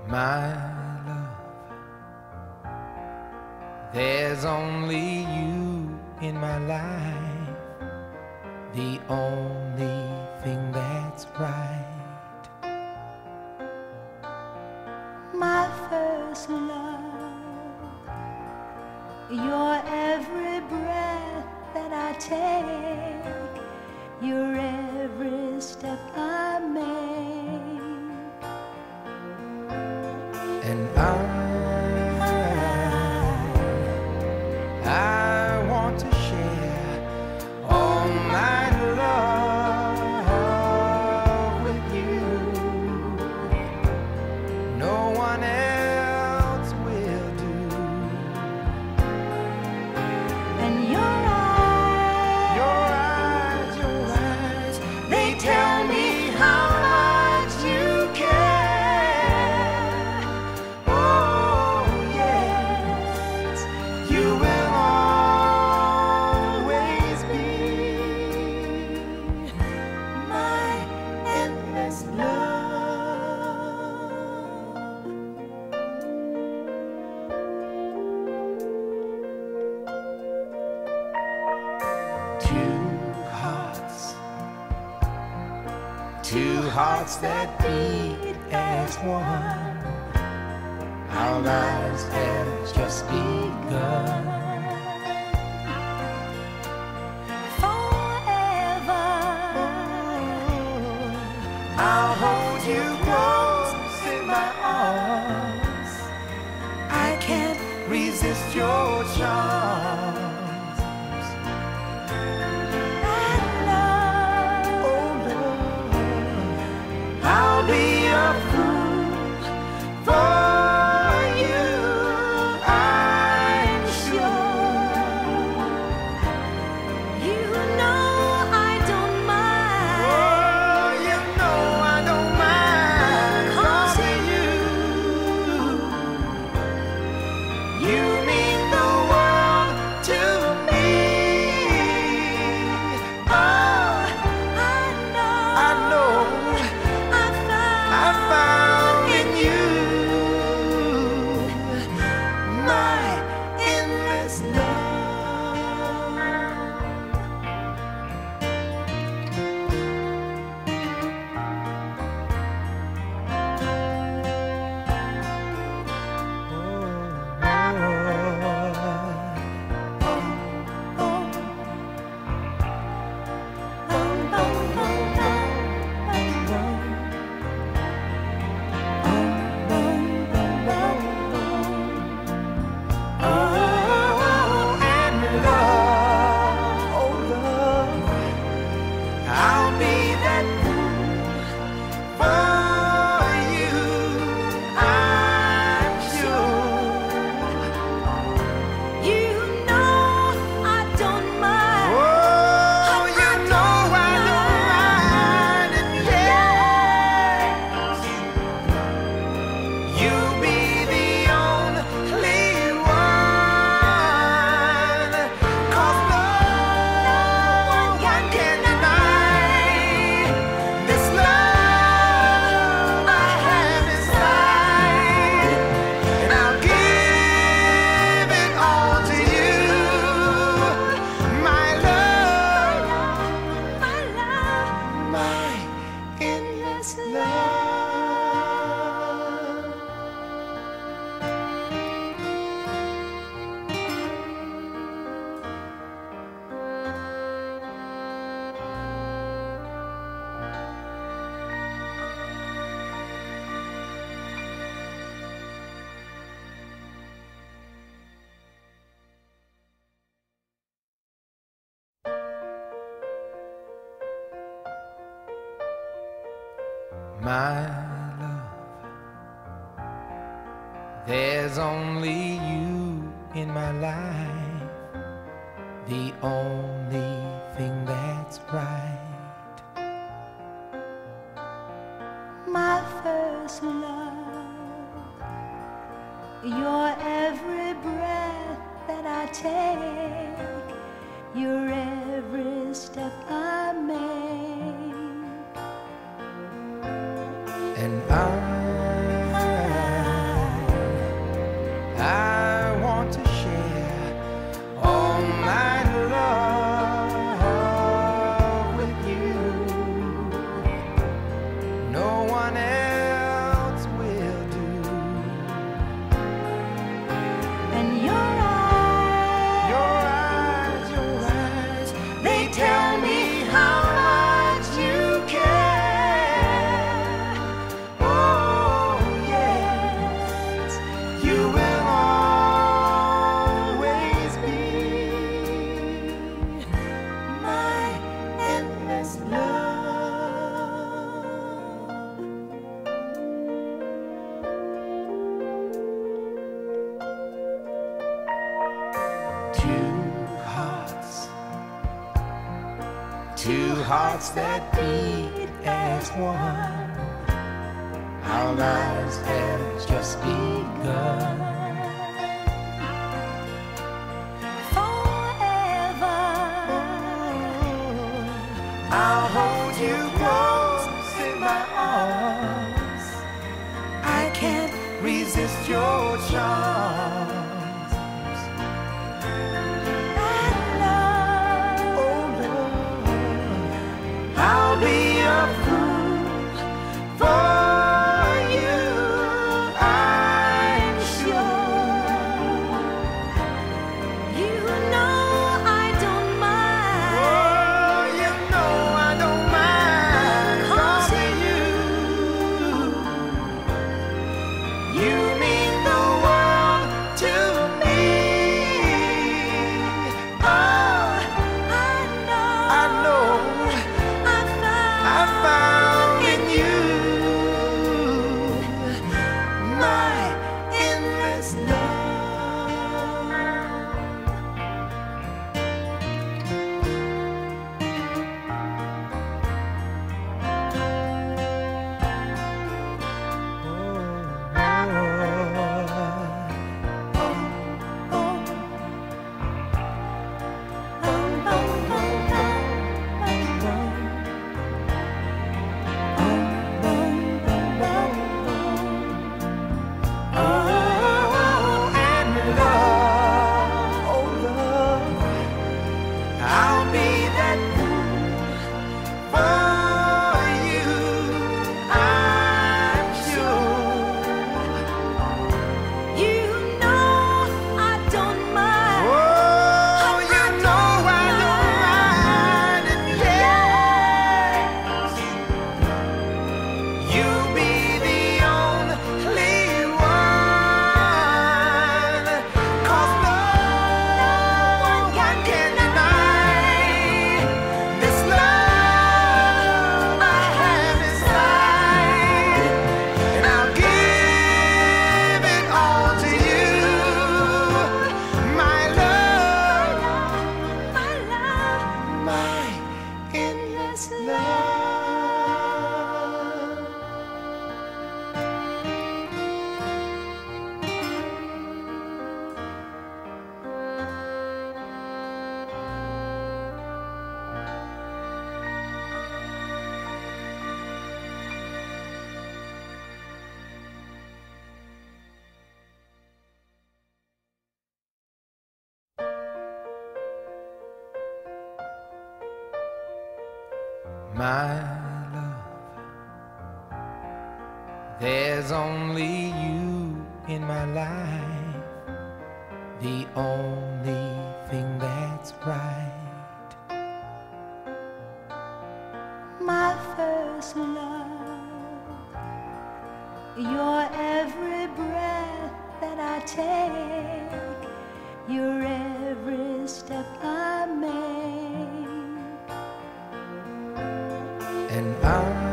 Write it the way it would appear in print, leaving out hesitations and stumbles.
My love, there's only you in my life, the only thing that's right. My first love, your every breath that I take, your every step I make. And I want to share all my love with you. No one else will do. And your eyes, they tell me how much you care. Oh yes, you will always be my endless love. Two hearts that beat as one. Our lives have just begun. Forever, I'll hold you close in my arms. I can't resist your charms. I'll be a fool for you, I'm sure. you know I don't mind. Oh, you know I don't mind. 'Cause you mean the world to me. Oh, I know. I found in you my endless My love, there's only you in my life, the only thing that's right. my first love, your every breath that I take, your every step I make. And I hearts that beat as one. Our lives have just begun. Forever, I'll hold you close in my arms. I can't resist your charms. I'll be a fool for you, I'm sure. you know I don't mind. Oh, you know I don't mind. 'Cause you mean the world to me. Oh, I know. I found in you my endless my love. There's only you in my life, the only thing that's right. my first love, your every breath that I take, your every step I make. And I